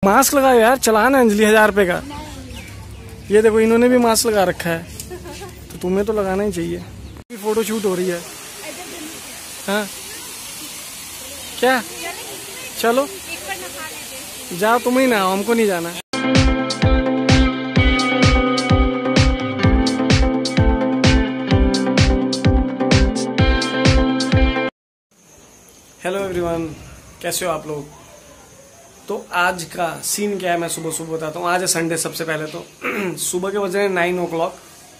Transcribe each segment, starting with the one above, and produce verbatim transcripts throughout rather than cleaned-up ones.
Mask लगाओ यार, चलाना अंजलि हजार रुपए का। ये देखो इन्होंने भी मास्क लगा रखा है, तो तुम्हें तो लगाना ही चाहिए। फोटो शूट हो रही है। हाँ क्या, चलो जाओ, तुम ही ना, हमको नहीं जाना। हेलो एवरीवन, कैसे हो आप लोग। तो आज का सीन क्या है मैं सुबह सुबह बताता हूँ। आज है संडे। सबसे पहले तो सुबह के बजे नाइन ओ क्लॉक,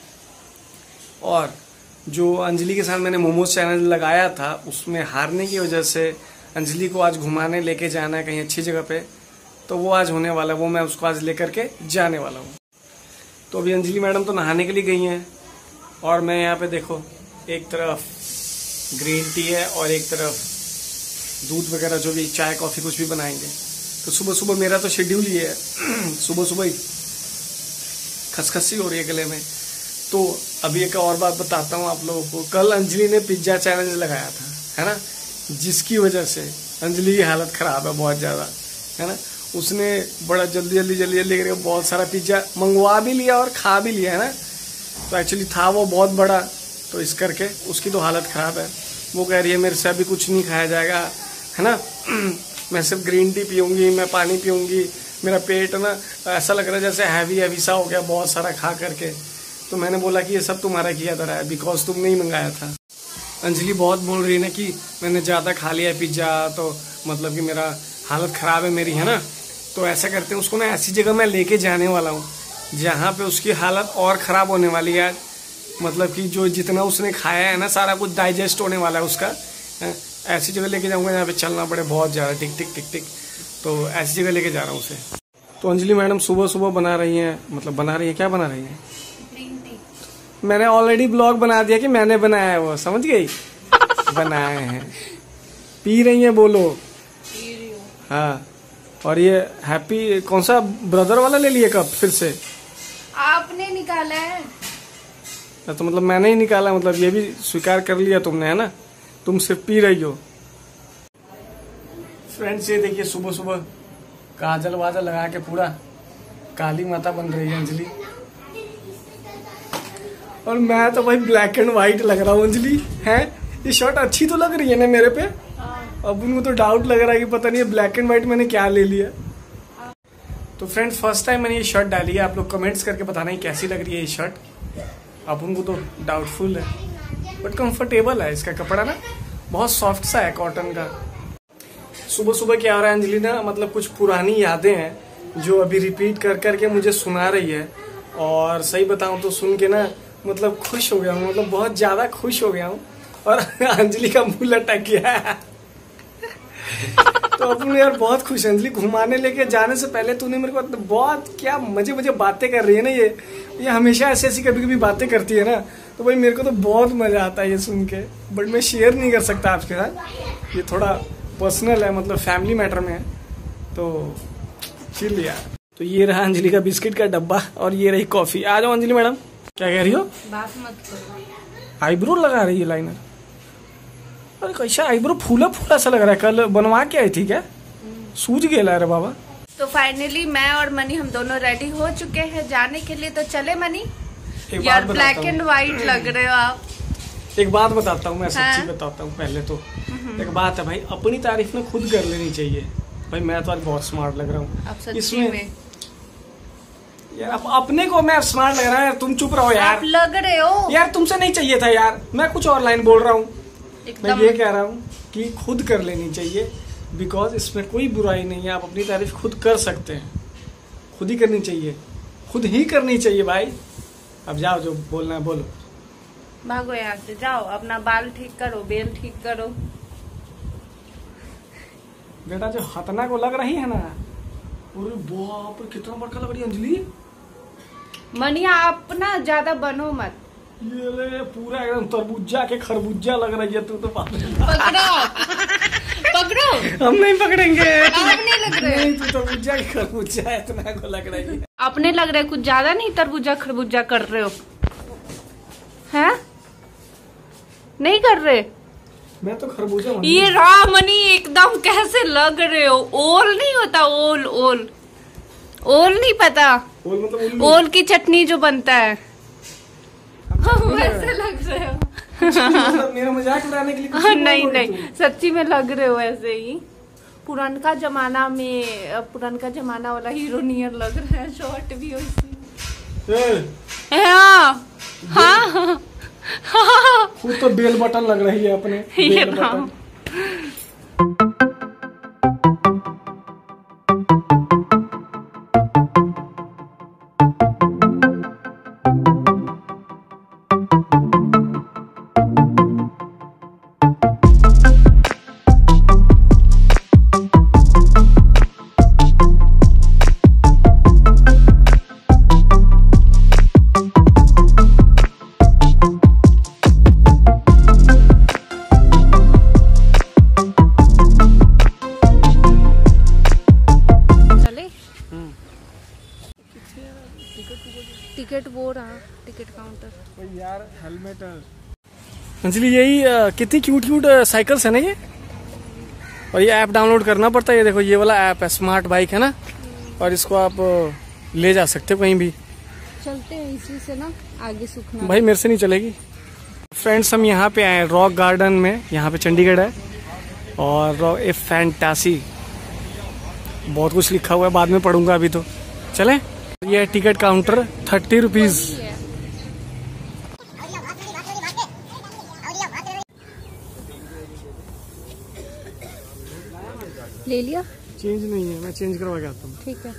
और जो अंजलि के साथ मैंने मोमोज चैनल लगाया था उसमें हारने की वजह से अंजलि को आज घुमाने लेके जाना है कहीं अच्छी जगह पे, तो वो आज होने वाला है। वो मैं उसको आज लेकर के जाने वाला हूँ। तो अभी अंजलि मैडम तो नहाने के लिए गई हैं, और मैं यहाँ पे देखो एक तरफ ग्रीन टी है और एक तरफ दूध वगैरह, जो भी चाय कॉफी कुछ भी बनाएंगे। तो सुबह सुबह मेरा तो शेड्यूल ही है सुबह सुबह ही खसखसी हो रही है गले में। तो अभी एक और बात बताता हूँ आप लोगों को। कल अंजलि ने पिज्जा चैलेंज लगाया था, है ना, जिसकी वजह से अंजलि की हालत खराब है बहुत ज्यादा, है ना। उसने बड़ा जल्दी जल्दी जल्दी जल्दी करके बहुत सारा पिज्जा मंगवा भी लिया और खा भी लिया, है ना। तो एक्चुअली था वो बहुत बड़ा, तो इस करके उसकी तो हालत खराब है। वो कह रही है मेरे से अभी कुछ नहीं खाया जाएगा, है ना। मैं सिर्फ ग्रीन टी पीऊंगी, मैं पानी पीऊंगी, मेरा पेट ना ऐसा लग रहा है जैसे हैवी हैवी सा हो गया बहुत सारा खा करके। तो मैंने बोला कि ये सब तुम्हारा किया जा रहा है, बिकॉज तुमने ही मंगाया था। अंजलि बहुत बोल रही है ना कि मैंने ज़्यादा खा लिया है पिज्ज़ा, तो मतलब कि मेरा हालत ख़राब है मेरी, है ना। तो ऐसा करते हैं, उसको ना ऐसी जगह मैं लेके जाने वाला हूँ जहाँ पे उसकी हालत और ख़राब होने वाली है। मतलब कि जो जितना उसने खाया है ना सारा कुछ डाइजेस्ट होने वाला है उसका। ऐसी जगह लेके जाऊंगा जहाँ पे चलना पड़े बहुत ज़्यादा, टिक टिक टिक टिक। तो ऐसी जगह लेके जा रहा हूँ उसे। तो अंजलि मैडम सुबह सुबह बना रही हैं, मतलब बना रही है, क्या बना रही है। मैंने ऑलरेडी ब्लॉग बना दिया कि मैंने बनाया है, वो समझ गई। बनाए हैं, पी रही हैं, बोलो। पी रही हूँ। हाँ, और ये हैप्पी कौन सा ब्रदर वाला ले लिए कप फिर से आपने निकाला है। तो मतलब मैंने ही निकाला, मतलब ये भी स्वीकार कर लिया तुमने, है ना। तुम सिर्फ पी रही हो। फ्रेंड्स ये देखिए सुबह सुबह काजल वाजल लगा के पूरा काली माता बन रही है अंजलि, और मैं तो भाई ब्लैक एंड व्हाइट लग रहा हूँ। अंजलि है, ये शर्ट अच्छी तो लग रही है ना मेरे पे। अब उनको तो डाउट लग रहा है कि पता नहीं ब्लैक एंड व्हाइट मैंने क्या ले लिया। तो फ्रेंड्स फर्स्ट टाइम मैंने ये शर्ट डाली है। आप लोग कमेंट्स करके बताना ही कैसी लग रही है ये शर्ट। अब उनको तो डाउटफुल है, बट कंफर्टेबल है। इसका कपड़ा ना बहुत सॉफ्ट सा है, कॉटन का। सुबह सुबह क्या हो रहा है, अंजलि ना मतलब कुछ पुरानी यादें हैं जो अभी रिपीट कर करके मुझे सुना रही है। और सही बताऊं तो सुन के ना मतलब खुश हो गया हूँ, मतलब बहुत ज्यादा खुश हो गया हूँ। और अंजलि का मुंह लटक गया है। तो अपने यार बहुत खुश है। अंजलि घुमाने लेके जाने से पहले तूने मेरे को बहुत क्या मजे मजे बातें कर रही है ना। ये ये हमेशा ऐसी ऐसी कभी कभी बातें करती है ना, तो भाई मेरे को तो बहुत मजा आता है ये सुन के। बट मैं शेयर नहीं कर सकता आपके साथ, ये थोड़ा पर्सनल है, मतलब फैमिली मैटर में है, तो चिल यार। तो ये रहा अंजलि का बिस्किट का डब्बा, और ये रही कॉफी। आ जाओ अंजलि मैडम। क्या कह रही हो। बात मत करो। आईब्रो लगा रही है लाइनर। अरे कैसा आईब्रो फूला फूला सा लग रहा है। कल बनवा के आई थी क्या, सूझ गया रे बाबा। तो फाइनली मैं और मनी हम दोनों रेडी हो चुके हैं जाने के लिए। तो चले मनी। यार ब्लैक एंड व्हाइट लग रहे हो आप। एक बात बताता हूँ मैं, सच्ची हाँ? बताता हूँ पहले तो। एक बात है भाई, अपनी तारीफ ना खुद कर लेनी चाहिए। भाई मैं तो आज बहुत स्मार्ट लग रहा हूँ इसमें में। यार अप, अपने को मैं स्मार्ट लग रहा है, तुम चुप रहो यार। आप लग रहे हो यार, तुमसे नहीं चाहिए था यार, मैं कुछ और लाइन बोल रहा हूँ। मैं ये कह रहा हूँ कि खुद कर लेनी चाहिए, बिकॉज इसमें कोई बुराई नहीं है। आप अपनी तारीफ खुद कर सकते हैं, खुद ही करनी चाहिए, खुद ही करनी चाहिए भाई। अब जाओ, जो बोलना है बोलो। भागो यहाँ से, जाओ अपना बाल ठीक करो, बेल ठीक करो। बेटा जो हतना को लग रही है ना, अरे बाप रे कितना बड़का लग रही है अंजलि। मनिया आप ना ज्यादा बनो मत। ये ले पूरा एकदम तरबूजा के खरबूजा लग रही है तू तो। पकड़ो पकड़ो। हम नहीं पकड़ेंगे। आप नहीं लग रहे। नहीं, तू तरबूजा के खरबूजा इतना को लग रही है। अपने लग रहे कुछ ज्यादा नहीं तरबूजा खरबूजा कर रहे हो, हैं? नहीं कर रहे। मैं तो खरबूजा। ये रामनी एकदम कैसे लग रहे हो। ओल नहीं होता, ओल ओल ओल नहीं पता? ओल मतलब ओल की चटनी जो बनता है वैसे लग रहे हो। मतलब मेरा मजाक उड़ाने के लिए कुछ नहीं नहीं सच्ची में लग रहे हो ऐसे ही। पुरानका जमाना में पुरानका जमाना वाला हीरो नियर लग रहा है। शॉर्ट भी हो हाँ हाँ खुद तो बेल बटन लग रही है अपने बेल बटन। टिकट वो रहा टिकट काउंटर। यार हेलमेट अंजलि यही आ, कितनी क्यूट क्यूट साइकिल्स है ना ये। और ये ऐप डाउनलोड करना पड़ता है। ये देखो ये वाला ऐप है स्मार्ट बाइक है ना। और इसको आप ले जा सकते हो कहीं भी। चलते हैं इसी से ना आगे सूखना। भाई मेरे से नहीं चलेगी। फ्रेंड्स हम यहाँ पे आए रॉक गार्डन में। यहाँ पे चंडीगढ़ है और ए फैंटासी बहुत कुछ लिखा हुआ है। बाद में पढ़ूंगा अभी तो। चले ये टिकट काउंटर थर्टी रुपीज। ले लिया? चेंज नहीं है मैं चेंज करवा के आता हूँ। ठीक है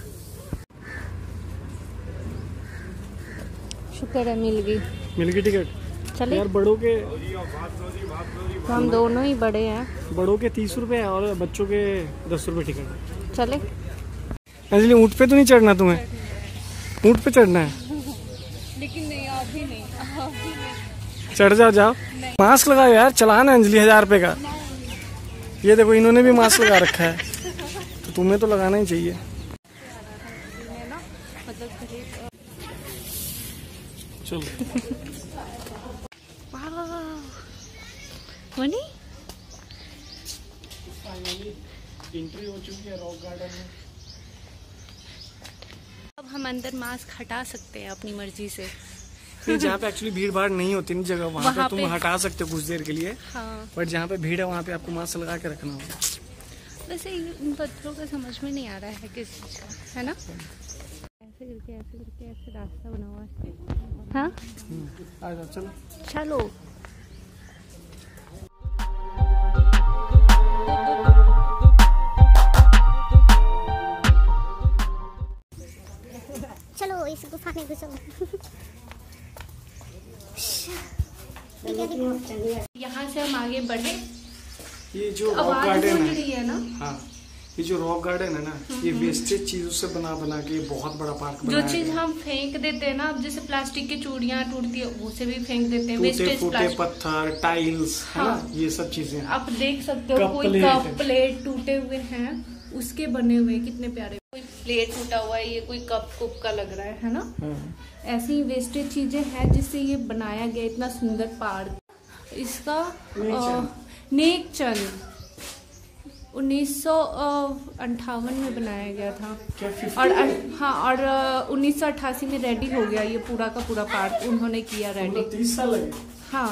शुक्र है मिल गई। मिल गई टिकट। चले यार बड़ों के तो हम दोनों ही बड़े हैं। बड़ों के तीस रुपए है और बच्चों के दस रुपए टिकट। चले अंजलि ऊँट पे तो नहीं चढ़ना तुम्हें? ऊँट पे चढ़ना है लेकिन नहीं अभी नहीं, अभी नहीं। चढ़ जाओ जाओ। मास्क लगाओ यार चलाना अंजलि हजार रुपए का। ये देखो इन्होंने भी मास्क लगा रखा है तो तुम्हें तो लगाना ही चाहिए। चलो मनी एंट्री हो चुकी है रॉक गार्डन में। अब हम अंदर मास्क हटा सकते हैं अपनी मर्जी से। जहाँ पे एक्चुअली भीड़ भाड़ नहीं होती ना जगह वहाँ पे तुम हटा सकते हो कुछ देर के लिए। हाँ। बट जहाँ पे भीड़ है वहाँ पे आपको मास्क लगा के रखना होगा। वैसे इन पत्थरों का समझ में नहीं आ रहा है किस चीज का है ना। ऐसे करके ऐसे करके ऐसे रास्ता बना हुआ है। हाँ आ जाओ चलो चलो। चलो इस गुफा में घुसो। यहाँ से हम आगे बढ़े। ये जो रॉक गार्डन है, है ना। हाँ ये जो रॉक गार्डन है ना ये वेस्टेज चीजों से बना बना के बहुत बड़ा पार्क जो चीज हम फेंक देते हैं ना अब जैसे प्लास्टिक की चूड़ियाँ टूटती है वो से भी फेंक देते हैं। वेस्टेज फूटे पत्थर टाइल्स है ना ये सब चीजें आप देख सकते हो। कोई कप प्लेट टूटे हुए हैं उसके बने हुए कितने प्यारे। कोई प्लेट टूटा हुआ है ये कोई कप कुप का लग रहा है है ना। ऐसी ही वेस्टेज चीजें हैं जिससे ये बनाया गया इतना सुंदर पार्क। इसका नेक चंद उन्नीस सौ अंठावन में बनाया गया था और हाँ और उन्नीस सौ अट्ठासी में रेडी हो गया ये पूरा का पूरा पार्क उन्होंने किया रेडी। तीस साल लगे। हाँ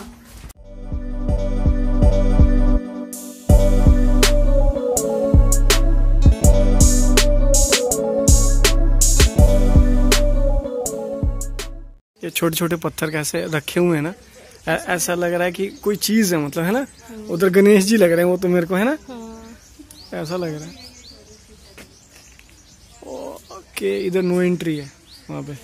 ये छोटे छोटे पत्थर कैसे रखे हुए हैं ना ऐसा लग रहा है कि कोई चीज है मतलब है ना। उधर गणेश जी लग रहे हैं वो तो मेरे को है ना ऐसा लग रहा है। ओके इधर नो एंट्री है वहाँ पे।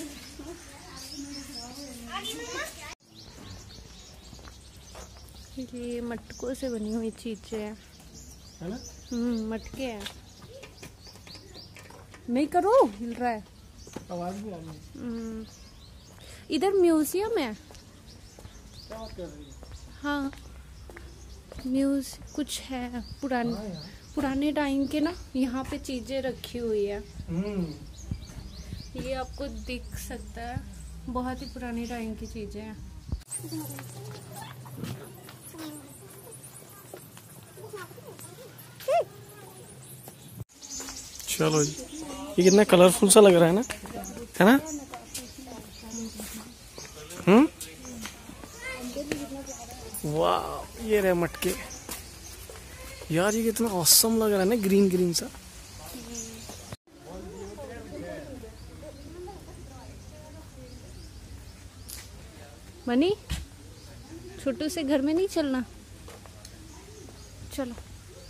ये मटकों से बनी हुई चीजें हैं है ना। हम्म मटके हैं। नहीं करो हिल रहा है आवाज भी आ रही है। इधर म्यूजियम है। क्या बात कर रही है? हाँ म्यूज कुछ है पुराने हाँ पुराने टाइम के ना यहाँ पे चीजें रखी हुई है। ये आपको दिख सकता है बहुत ही पुराने टाइम की चीजें हैं। चलो जी। ये कितना कलरफुल सा लग रहा है ना, है ना? हम्म, वाह, ये रहे मटके यार, ये कितना ऑसम लग रहा है ना, ग्रीन ग्रीन सा। मनी, छोटू से घर में नहीं चलना, चलो।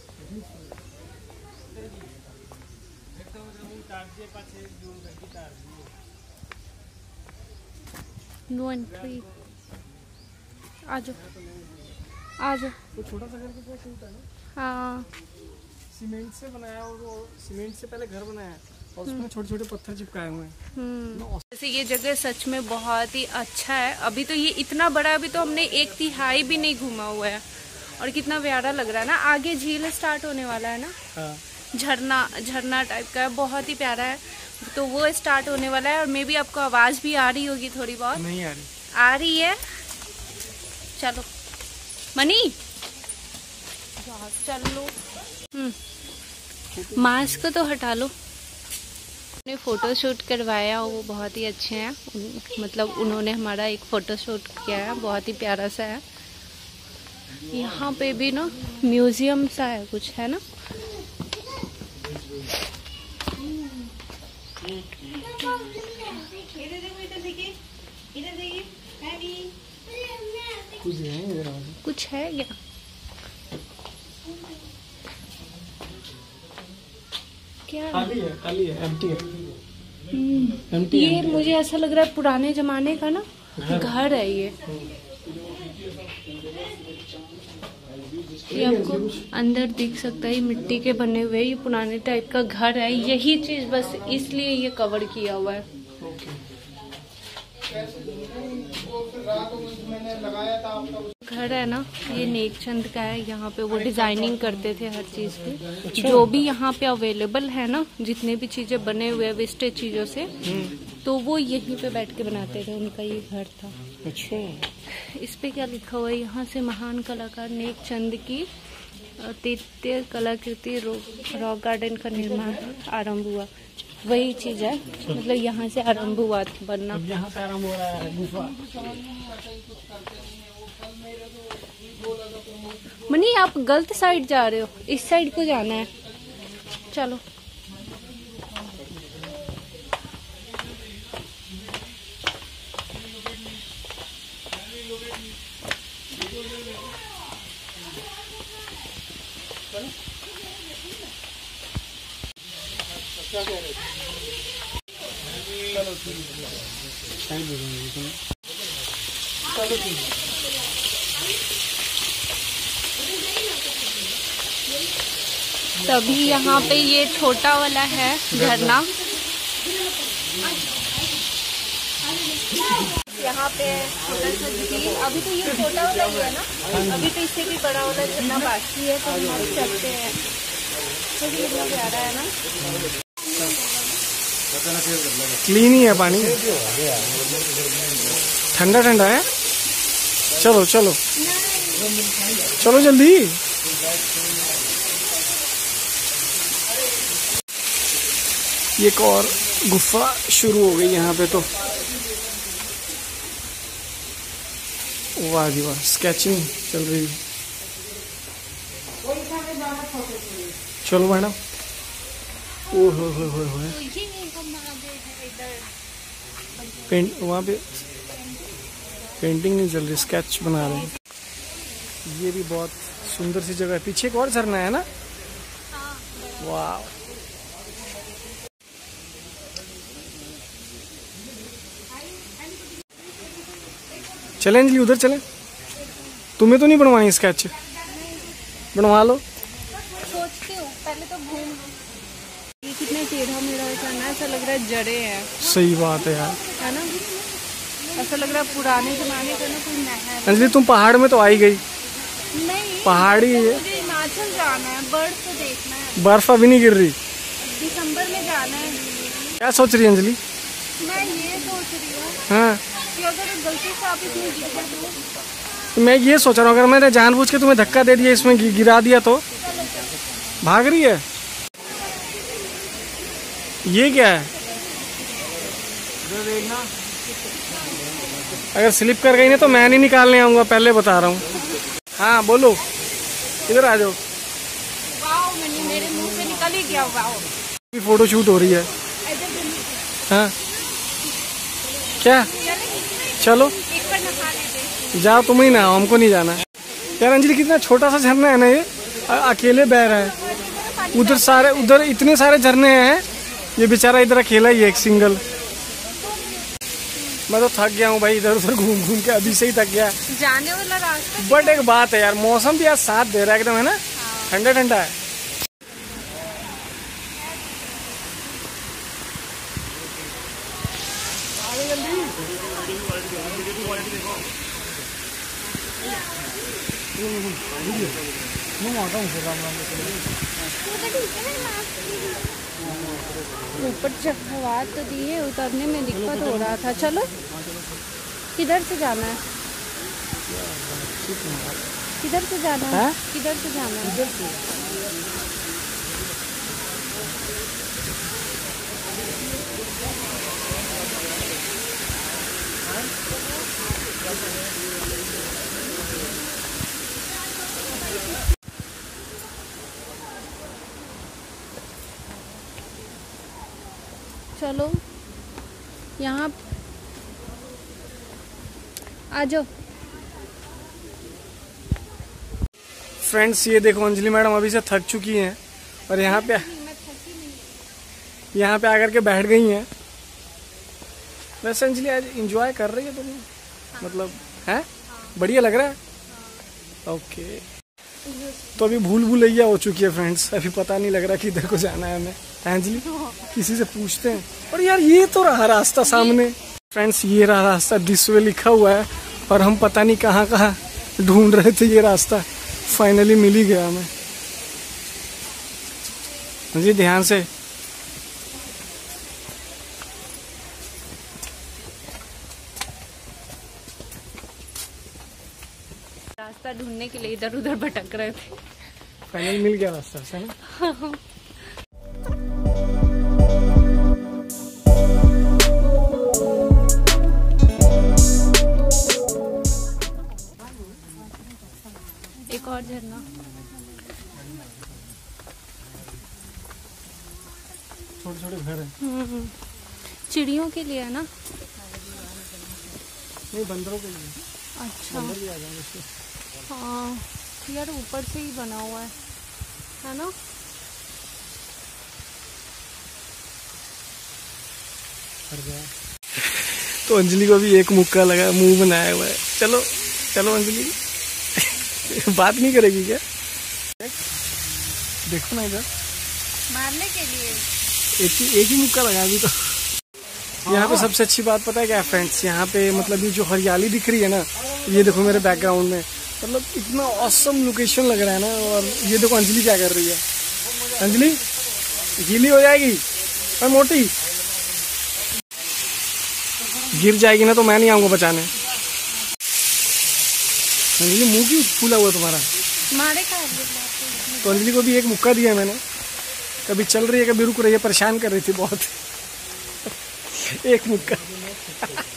नो एंट्री, आ जाओ आ जाओ। वो छोटा सा घर कितना क्यूट है ना। हाँ, सीमेंट से बनाया, और वो सीमेंट से पहले घर बनाया और उसमें छोटे छोटे पत्थर चिपकाए हुए हैं। जैसे ये जगह सच में बहुत ही अच्छा है। अभी तो ये इतना बड़ा है, अभी तो हमने एक तिहाई भी नहीं घूमा हुआ है और कितना प्यारा लग रहा है ना। आगे झील स्टार्ट होने वाला है ना, हाँ। झरना झरना टाइप का है, बहुत ही प्यारा है। तो वो स्टार्ट होने वाला है और मे भी आपको आवाज भी आ रही होगी थोड़ी बहुत। नहीं आ रही, आ रही है। चलो मनी, चलो। हम्म, मास्क तो हटा लो। ने फोटो शूट करवाया, वो बहुत ही अच्छे हैं। उन, मतलब उन्होंने हमारा एक फोटो शूट किया है, बहुत ही प्यारा सा है। यहाँ पे भी ना म्यूजियम सा है कुछ, है ना। कुछ है क्या? क्या खाली है, खाली है, एम्प्टी है। एम्प्टी ये एम्प्टी मुझे ऐसा लग रहा है पुराने जमाने का ना घर है ये। ये आपको अंदर दिख सकता है, मिट्टी के बने हुए, ये पुराने टाइप का घर है। यही चीज बस इसलिए ये कवर किया हुआ है। घर है ना, ये नेकचंद का है। यहाँ पे वो डिजाइनिंग करते थे हर चीज की। जो भी यहाँ पे अवेलेबल है ना, जितने भी चीजें बने हुए वेस्टेज चीजों से, तो वो यहीं पे बैठ के बनाते थे। उनका ये घर था। अच्छा, इस पे क्या लिखा हुआ है? यहाँ से महान कलाकार नेकचंद की तृतीय कलाकृति रॉक गार्डन का निर्माण आरंभ हुआ। वही चीज है, मतलब यहाँ से आरंभ हुआ बनना। यहाँ से आरंभ हो रहा है गुफा। मनी, आप गलत साइड जा रहे हो, इस साइड को जाना है। चलो। तभी यहाँ पे ये छोटा वाला है झरना। यहाँ पे छोटा सा झील, अभी तो ये छोटा वाला ही है ना, अभी तो इससे भी बड़ा वाला झरना बाकी है। तो हम चलते हैं। तो ये कितना प्यारा है ना। क्लीन ही है पानी, ठंडा ठंडा है। चलो चलो चलो जल्दी। एक और गुफा शुरू हो गई यहाँ पे। तो वाह जी वाह, स्केचिंग चल रही है। चलो मैडम। ओ हो हो हो हो पेंट, वहाँ पे पेंटिंग नहीं चल रही, स्केच बना रहे हैं। ये भी बहुत सुंदर सी जगह है। पीछे एक और झरना है ना। वाह, चलें अंजलि, उधर चलें। तुम्हें तो नहीं बनवानी स्केच? बनवा लो। सोचती हूँ, पहले तो घूम। ये कितने टेढ़ा मेढ़ा है, ऐसा लग रहा है जड़े हैं। सही बात है यार, है ना। ऐसा लग रहा है पुराने जमाने का ना कोई नहर। अंजलि तुम पहाड़ में तो आई गई। नहीं, पहाड़ी है। मुझे हिमाचल जाना है, बर्फ तो देखना है। बर्फ अभी नहीं गिर रही, दिसंबर में जाना है। क्या सोच रही है अंजलि? मैं ये सोच रही हूँ हाँ, कि अगर गलती से आप इसमें गिर गए तो। मैं ये सोच रहा हूँ, अगर मैंने जानबूझ के तुम्हें धक्का दे दिया, इसमें गिरा दिया तो? भाग रही है। ये क्या है? अगर स्लिप कर गई ना तो मैं नहीं निकालने आऊंगा, पहले बता रहा हूँ। हाँ बोलो, इधर आ जाओ। वाओ, मेरे मुंह से निकल ही गया। वाओ, फोटो शूट हो रही है। हाँ क्या? चलो जाओ, तुम ही ना, हमको नहीं जाना। यार अंजलि कितना छोटा सा झरना है ना ये, अकेले बह रहा है। उधर सारे उधर इतने सारे झरने हैं, ये बेचारा इधर अकेला ही है, एक सिंगल। मैं तो थक गया हूँ भाई, इधर उधर घूम घूम के, अभी से ही थक गया। जाने वाला रास्ता। बट एक बात है यार, मौसम भी आज साथ दे रहा है एकदम, है ना, ठंडा ठंडा है। ऊपर चढ़वा तो दी है, उतरने में दिक्कत हो रहा था। चलो, किधर से जाना है? किधर से जाना है? किधर से जाना है? चलो यहाँ आ जाओ। फ्रेंड्स ये देखो, अंजलि मैडम अभी से थक चुकी हैं और यहाँ पे यहाँ पे आकर के बैठ गई हैं। वैसे अंजलि आज एंजॉय कर रही है तुम? हाँ। मतलब है, हाँ। बढ़िया लग रहा है। हाँ। ओके, तो अभी भूल भुलैया हो चुकी है फ्रेंड्स, अभी पता नहीं लग रहा कि इधर को जाना है हमें। अंजलि किसी से पूछते हैं। और यार ये तो रहा रास्ता सामने। फ्रेंड्स ये रहा रास्ता, दिस वे लिखा हुआ है, और हम पता नहीं कहाँ कहाँ ढूंढ रहे थे ये रास्ता, फाइनली मिल ही गया हमें। जी ध्यान से। रास्ता ढूंढने के लिए इधर उधर भटक रहे थे, फाइनली मिल गया रास्ता, है ना। एक और झरना, छोटे छोटे घर हैं। हम्म, चिड़ियों के लिए है ना? नहीं, बंदरों के लिए। अच्छा, बंदर भी आ जाएंगे इसमें। हाँ यार, ऊपर से ही बना हुआ है, है ना। तो अंजलि को भी एक मुक्का लगा, मुंह बनाया हुआ है। चलो चलो अंजलि बात नहीं करेगी क्या? देखो ना इधर, मारने के लिए एक ही एक ही मुक्का लगा अभी तो। यहाँ पे सबसे अच्छी बात पता है क्या फ्रेंड्स, यहाँ पे मतलब ये जो हरियाली दिख रही है ना, ये देखो मेरे बैकग्राउंड में, मतलब इतना ऑसम लोकेशन लग रहा है ना। और ये देखो अंजलि क्या कर रही है। अंजलि गीली हो जाएगी और मोटी गिर जाएगी ना तो मैं नहीं आऊंगा बचाने। अंजलि मुंह क्यों फूला हुआ तुम्हारा? मारे का। तो अंजलि को भी एक मुक्का दिया मैंने, कभी चल रही है कभी रुक रही है, परेशान कर रही थी बहुत। एक मुक्का।